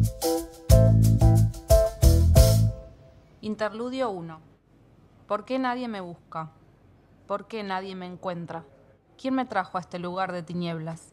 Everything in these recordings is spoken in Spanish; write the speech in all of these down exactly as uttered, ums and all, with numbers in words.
Interludio uno. ¿Por qué nadie me busca? ¿Por qué nadie me encuentra? ¿Quién me trajo a este lugar de tinieblas?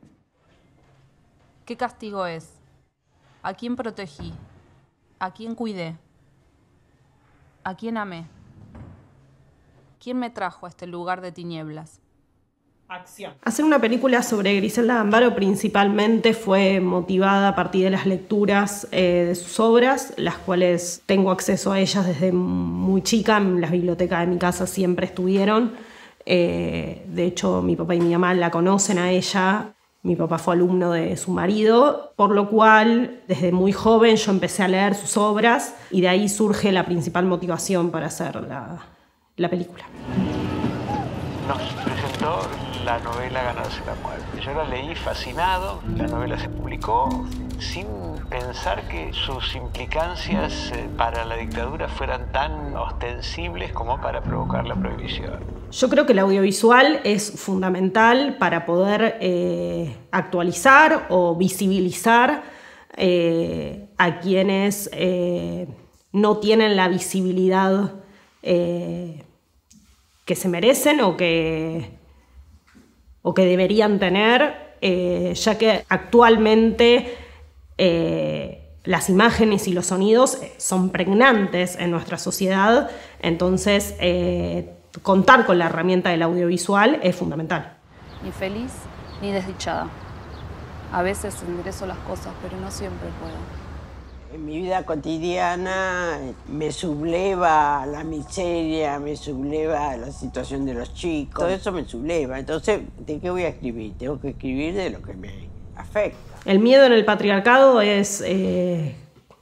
¿Qué castigo es? ¿A quién protegí? ¿A quién cuidé? ¿A quién amé? ¿Quién me trajo a este lugar de tinieblas? Acción. Hacer una película sobre Griselda Gambaro principalmente fue motivada a partir de las lecturas eh, de sus obras, las cuales tengo acceso a ellas desde muy chica. En las bibliotecas de mi casa siempre estuvieron. Eh, de hecho, mi papá y mi mamá la conocen a ella. Mi papá fue alumno de su marido, por lo cual desde muy joven yo empecé a leer sus obras y de ahí surge la principal motivación para hacer la, la película. Nos presentó la novela Ganarse la muerte. Yo la leí fascinado, la novela se publicó sin pensar que sus implicancias para la dictadura fueran tan ostensibles como para provocar la prohibición. Yo creo que el audiovisual es fundamental para poder eh, actualizar o visibilizar eh, a quienes eh, no tienen la visibilidad eh, que se merecen o que, o que deberían tener, eh, ya que actualmente eh, las imágenes y los sonidos son pregnantes en nuestra sociedad. Entonces, eh, contar con la herramienta del audiovisual es fundamental. Ni feliz ni desdichada. A veces enderezo las cosas, pero no siempre puedo. En mi vida cotidiana me subleva la miseria, me subleva la situación de los chicos, todo eso me subleva. Entonces, ¿de qué voy a escribir? Tengo que escribir de lo que me afecta. El miedo en el patriarcado es... Eh,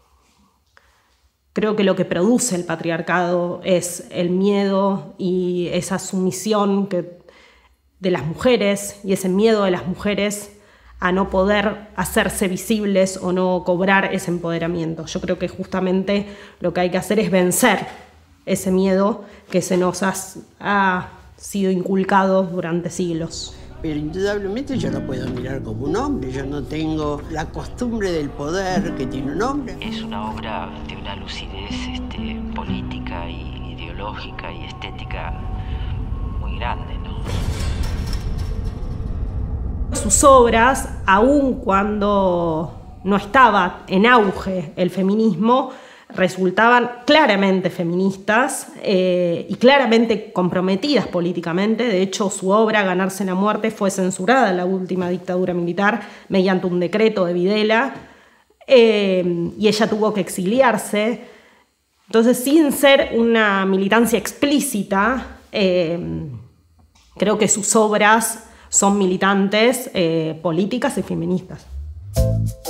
creo que lo que produce el patriarcado es el miedo y esa sumisión que, de las mujeres y ese miedo de las mujeres a no poder hacerse visibles o no cobrar ese empoderamiento. Yo creo que justamente lo que hay que hacer es vencer ese miedo que se nos ha, ha sido inculcado durante siglos. Pero indudablemente yo no puedo mirar como un hombre, yo no tengo la costumbre del poder que tiene un hombre. Es una obra de una lucidez este, política, y ideológica y estética muy grande, ¿no? Sus obras, aun cuando no estaba en auge el feminismo, resultaban claramente feministas eh, y claramente comprometidas políticamente. De hecho, su obra, Ganarse la muerte, fue censurada en la última dictadura militar mediante un decreto de Videla eh, y ella tuvo que exiliarse. Entonces, sin ser una militancia explícita, eh, creo que sus obras son militantes, eh, políticas y feministas.